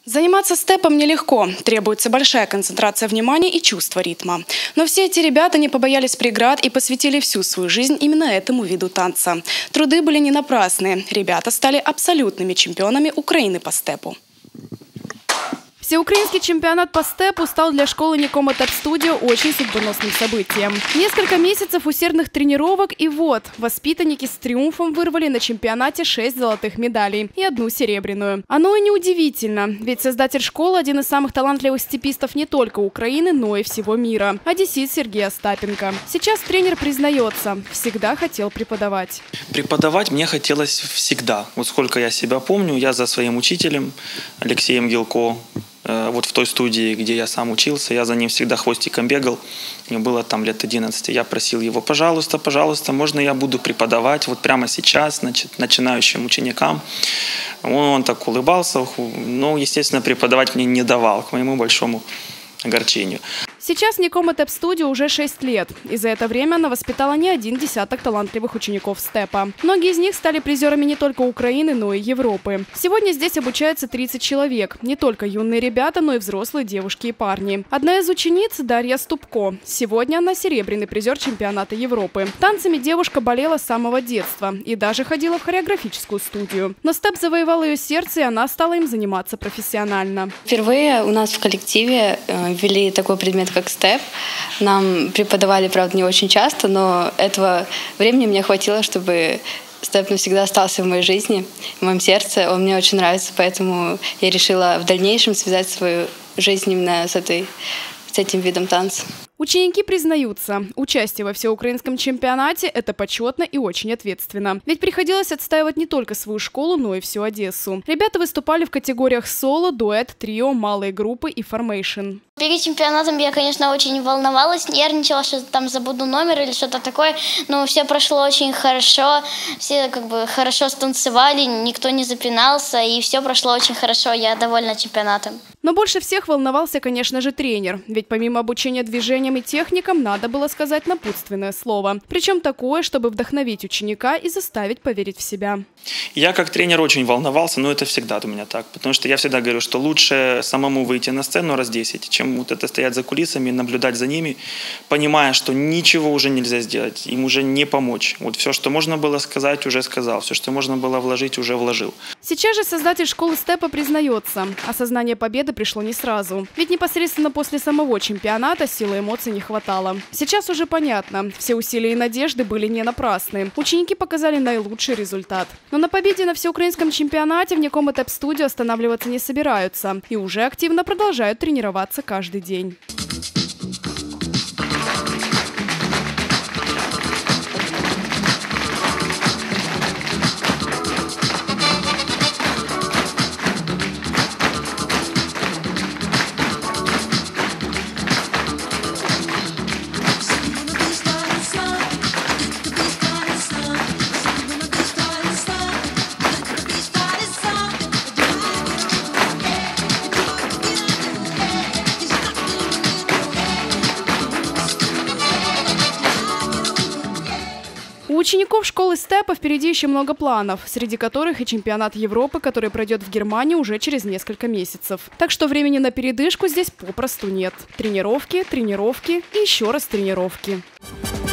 Заниматься степом нелегко, требуется большая концентрация внимания и чувство ритма. Но все эти ребята не побоялись преград и посвятили всю свою жизнь именно этому виду танца. Труды были не напрасны, ребята стали абсолютными чемпионами Украины по степу. Всеукраинский чемпионат по степу стал для школы Некома Step Studio очень судьбоносным событием. Несколько месяцев усердных тренировок и вот, воспитанники с триумфом вырвали на чемпионате 6 золотых медалей и 1 серебряную. Оно и неудивительно, ведь создатель школы – один из самых талантливых степистов не только Украины, но и всего мира – одессит Сергей Остапенко. Сейчас тренер признается, всегда хотел преподавать. Преподавать мне хотелось всегда. Вот сколько я себя помню, я за своим учителем Алексеем Гилко, вот в той студии, где я сам учился, я за ним всегда хвостиком бегал. Мне было там лет 11. Я просил его, пожалуйста, пожалуйста, можно я буду преподавать вот прямо сейчас, значит, начинающим ученикам. Он так улыбался, но, естественно, преподавать мне не давал, к моему большому огорчению. Сейчас Некома Step Studio уже 6 лет. И за это время она воспитала не один десяток талантливых учеников степа. Многие из них стали призерами не только Украины, но и Европы. Сегодня здесь обучается 30 человек. Не только юные ребята, но и взрослые девушки и парни. Одна из учениц – Дарья Ступко. Сегодня она серебряный призер чемпионата Европы. Танцами девушка болела с самого детства и даже ходила в хореографическую студию. Но степ завоевал ее сердце, и она стала им заниматься профессионально. Впервые у нас в коллективе ввели такой предмет, как степ. Нам преподавали, правда, не очень часто, но этого времени мне хватило, чтобы степ навсегда остался в моей жизни, в моем сердце. Он мне очень нравится, поэтому я решила в дальнейшем связать свою жизнь именно с этим видом танца. Ученики признаются, участие во всеукраинском чемпионате – это почетно и очень ответственно. Ведь приходилось отстаивать не только свою школу, но и всю Одессу. Ребята выступали в категориях соло, дуэт, трио, малые группы и формейшн. Перед чемпионатом я, конечно, очень волновалась, нервничала, что там забуду номер или что-то такое, но все прошло очень хорошо, все хорошо станцевали, никто не запинался, и все прошло очень хорошо, я довольна чемпионатом. Но больше всех волновался, конечно же, тренер, ведь помимо обучения движениям и техникам надо было сказать напутственное слово. Причем такое, чтобы вдохновить ученика и заставить поверить в себя. Я как тренер очень волновался, но это всегда у меня так, потому что я всегда говорю, что лучше самому выйти на сцену раз 10, чем вот это стоять за кулисами, наблюдать за ними, понимая, что ничего уже нельзя сделать, им уже не помочь. Вот все, что можно было сказать, уже сказал, все, что можно было вложить, уже вложил. Сейчас же создатель школы степа признается, осознание победы пришло не сразу. Ведь непосредственно после самого чемпионата силы эмоций не хватало. Сейчас уже понятно, все усилия и надежды были не напрасны. Ученики показали наилучший результат. Но на победе на всеукраинском чемпионате в Некома Step Studio останавливаться не собираются и уже активно продолжают тренироваться каждый день. У учеников школы степа впереди еще много планов, среди которых и чемпионат Европы, который пройдет в Германии уже через несколько месяцев. Так что времени на передышку здесь попросту нет. Тренировки, тренировки и еще раз тренировки.